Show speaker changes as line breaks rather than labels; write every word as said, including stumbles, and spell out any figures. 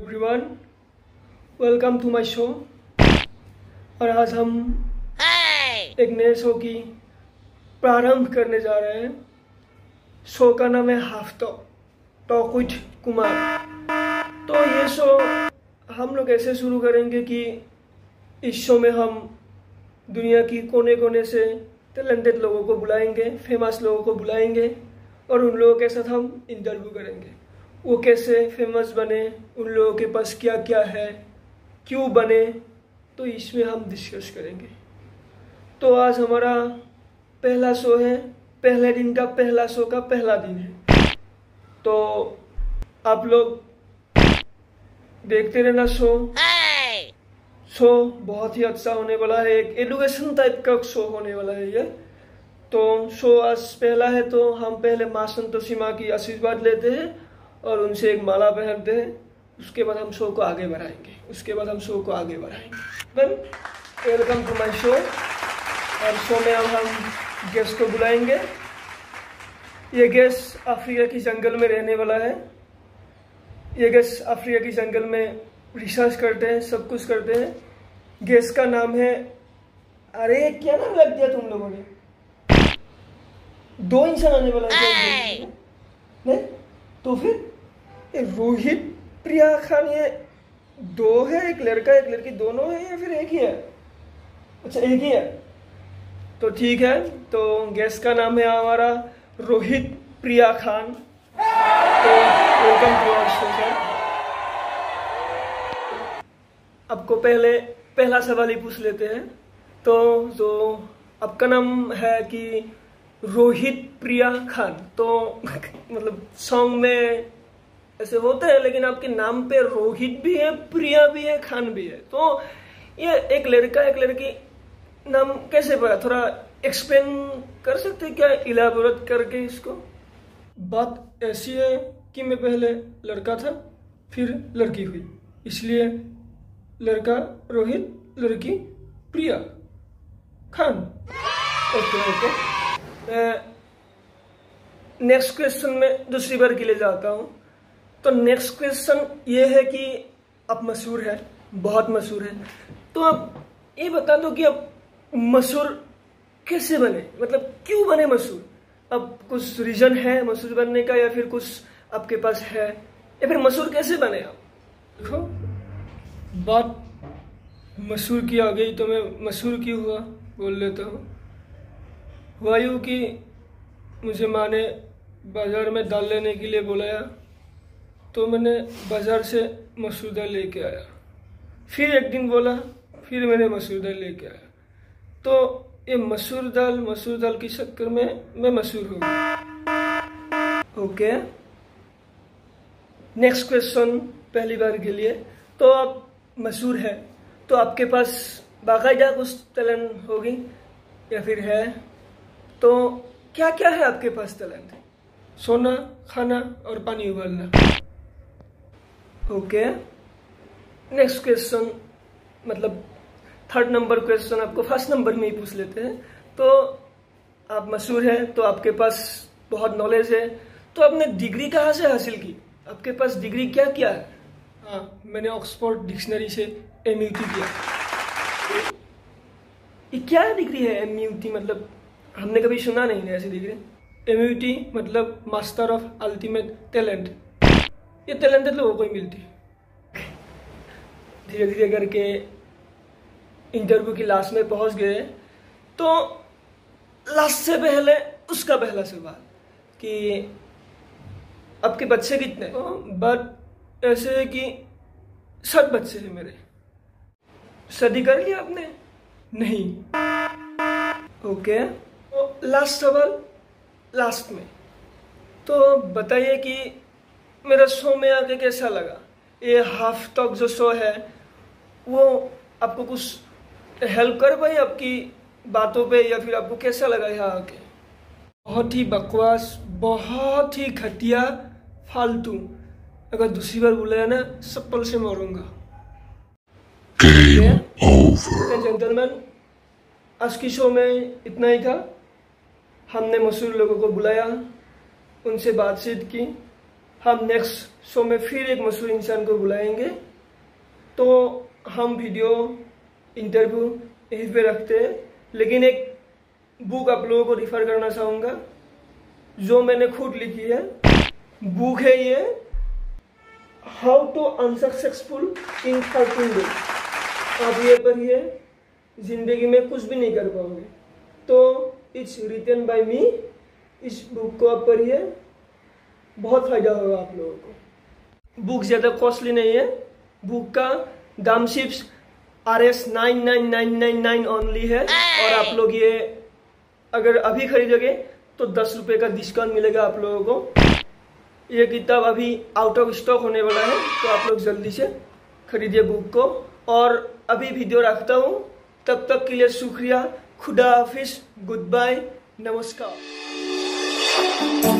Everyone, welcome to my show. और आज हम एक नए शो की प्रारंभ करने जा रहे हैं। शो का नाम है half talk talk with Kumar. तो ये शो हम लोग ऐसे शुरू करेंगे कि इस शो में हम दुनिया की कोने कोने से टैलेंटेड लोगों को बुलाएंगे, फेमस लोगों को बुलाएंगे और उन लोगों के साथ हम इंटरव्यू करेंगे। वो कैसे फेमस बने, उन लोगों के पास क्या क्या है, क्यों बने, तो इसमें हम डिस्कस करेंगे। तो आज हमारा पहला शो है, पहले दिन का पहला शो का पहला दिन है। तो आप लोग देखते रहना शो। शो बहुत ही अच्छा होने वाला है, एक एजुकेशन टाइप का शो होने वाला है ये। तो शो आज पहला है तो हम पहले माँ संतोषी माँ की आशीर्वाद लेते हैं और उनसे एक माला पहनते हैं। उसके बाद हम शो को आगे बढ़ाएंगे उसके बाद हम शो को आगे बढ़ाएंगे वेलकम टू माय शो। और शो में अब हम गेस्ट को बुलाएंगे। ये गेस्ट अफ्रीका की जंगल में रहने वाला है। ये गेस्ट अफ्रीका की जंगल में रिसर्च करते हैं, सब कुछ करते हैं। गेस्ट का नाम है, अरे क्या नाम लग दिया तुम लोगों ने? दो इंसान आने वाला है नहीं? तो फिर रोहित प्रिया खान, ये दो है, एक लड़का एक लड़की, दोनों है या फिर एक ही है? अच्छा एक ही है, तो ठीक है। तो गेस्ट का नाम है हमारा रोहित प्रिया खान। तो welcome to our show sir. आपको पहले पहला सवाल ही पूछ लेते हैं। तो जो आपका नाम है कि रोहित प्रिया खान, तो मतलब सॉन्ग में ऐसे होता है, लेकिन आपके नाम पे रोहित भी है, प्रिया भी है, खान भी है। तो ये एक लड़का एक लड़की नाम कैसे पड़ा? थोड़ा एक्सप्लेन कर सकते हैं क्या, इलाबोरेट करके इसको? बात ऐसी है कि मैं पहले लड़का था, फिर लड़की हुई, इसलिए लड़का रोहित, लड़की Priya Khan. Okay okay. Next question में दूसरी बार के लिए जाता हूँ। तो नेक्स्ट क्वेश्चन ये है कि आप मशहूर है, बहुत मशहूर है, तो आप ये बता दो कि आप मशहूर कैसे बने, मतलब क्यों बने मशहूर? अब कुछ रीजन है मशहूर बनने का, या फिर कुछ आपके पास है, या फिर मशहूर कैसे बने आप? देखो, बात मशहूर की आ गई तो मैं मशहूर क्यों हुआ बोल लेता हूँ। हुआ यूँ कि मुझे माँ ने बाज़ार में दाल लेने के लिए बुलाया, तो मैंने बाज़ार से मसूर दाल लेके आया। फिर एक दिन बोला, फिर मैंने मसूर दाल लेके आया। तो ये मसूर दाल मसूर दाल की चक्कर में मैं मशहूर हो गया। ओके, नेक्स्ट क्वेश्चन पहली बार के लिए। तो आप मशहूर है तो आपके पास बाकायदा कुछ टैलेंट होगी या फिर है? तो क्या क्या है आपके पास टैलेंट? सोना, खाना और पानी उबालना। ओके, नेक्स्ट क्वेश्चन, मतलब थर्ड नंबर क्वेश्चन आपको फर्स्ट नंबर में ही पूछ लेते हैं। तो आप मशहूर है तो आपके पास बहुत नॉलेज है, तो आपने डिग्री कहाँ से हासिल की? आपके पास डिग्री क्या क्या है? हाँ, मैंने ऑक्सफोर्ड डिक्शनरी से एम यू टी किया। ये क्या डिग्री है एम यू टी? मतलब हमने कभी सुना नहीं है ऐसी डिग्री। एम यू टी मतलब मास्टर ऑफ अल्टीमेट टैलेंट। ये टैलेंटेड लोगों को ही मिलती है। धीरे धीरे करके इंटरव्यू की लास्ट में पहुंच गए। तो लास्ट से पहले उसका पहला सवाल कि आपके बच्चे कितने? बट ऐसे है कि सात बच्चे हैं मेरे। शादी कर लिया आपने? नहीं। ओके, तो लास्ट सवाल लास्ट में, तो बताइए कि मेरा शो में आके कैसा लगा? ये हाफ टॉक जो शो है वो आपको कुछ हेल्प कर पाई आपकी बातों पे, या फिर आपको कैसा लगा यहाँ आके? बहुत ही बकवास, बहुत ही घटिया, फालतू। अगर दूसरी बार बुलाया ना, चप्पल से मारूंगा। जेंटलमैन, आज की शो में इतना ही था। हमने मशहूर लोगों को बुलाया, उनसे बातचीत की, हम नेक्स्ट शो में फिर एक मशहूर इंसान को बुलाएंगे। तो हम वीडियो इंटरव्यू यहीं पे रखते हैं, लेकिन एक बुक आप लोगों को रिफर करना चाहूँगा जो मैंने खुद लिखी है। बुक है ये, how to unsuccessful in thirteen days. आप ये पढ़िए, जिंदगी में कुछ भी नहीं कर पाओगे। तो इट्स रिटन बाय मी। इस बुक को आप पढ़िए, बहुत फायदा होगा आप लोगों को। बुक ज़्यादा कॉस्टली नहीं है, बुक का दाम सिर्फ R S nine nine nine nine nine only है। और आप लोग ये अगर अभी खरीदोगे तो दस रुपये का डिस्काउंट मिलेगा आप लोगों को। ये किताब अभी आउट ऑफ स्टॉक होने वाला है, तो आप लोग जल्दी से खरीदिए बुक को। और अभी वीडियो रखता हूँ, तब तक के लिए शुक्रिया। खुदा हाफिज, गुड बाय, नमस्कार।